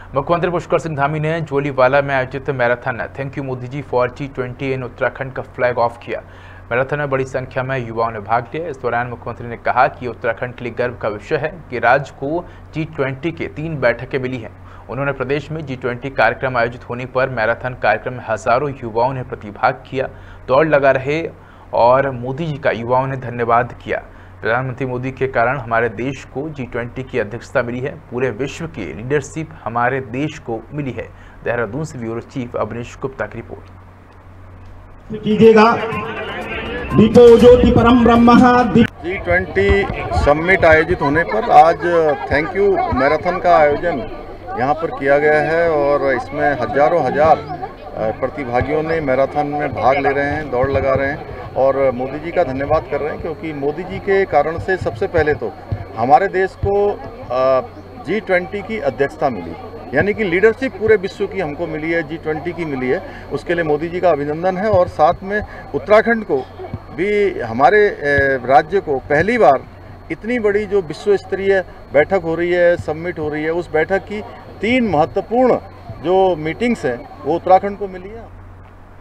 मुख्यमंत्री पुष्कर सिंह धामी ने जोलीवाला में आयोजित marathon thank you Modi ji for G20 in Uttarakhand का फ्लैग ऑफ किया। मैराथन में बड़ी संख्या में युवाओं ने भाग लिया। इस दौरान मुख्यमंत्री ने कहा कि उत्तराखंड के लिए गर्व का विषय है कि राज्य को G20 के 3 बैठकें मिली हैं। उन्होंने प्रदेश में G20 कार्यक्रम आयोजित होने पर मैराथन कार्यक्रम में हजारों युवाओं ने प्रतिभाग किया, दौड़ लगा रहे और मोदी जी का युवाओं ने धन्यवाद किया। प्रधानमंत्री मोदी के कारण हमारे देश को G20 की अध्यक्षता मिली है। पूरे विश्व की लीडरशिप हमारे देश को मिली है। देहरादून से ब्यूरो चीफ अवनीश गुप्ता की रिपोर्ट। कीजिएगा दीपो ज्योति परम ब्रह्म। G20 समिट आयोजित होने पर आज थैंक यू मैराथन का आयोजन यहाँ पर किया गया है और इसमें हजारों प्रतिभागियों ने मैराथन में भाग ले रहे हैं, दौड़ लगा रहे हैं और मोदी जी का धन्यवाद कर रहे हैं, क्योंकि मोदी जी के कारण से सबसे पहले तो हमारे देश को G20 की अध्यक्षता मिली, यानी कि लीडरशिप पूरे विश्व की हमको मिली है, G20 की मिली है। उसके लिए मोदी जी का अभिनंदन है और साथ में उत्तराखंड को भी, हमारे राज्य को पहली बार इतनी बड़ी जो विश्व स्तरीय बैठक हो रही है, समिट हो रही है, उस बैठक की 3 महत्वपूर्ण जो मीटिंग्स हैं वो उत्तराखंड को मिली है।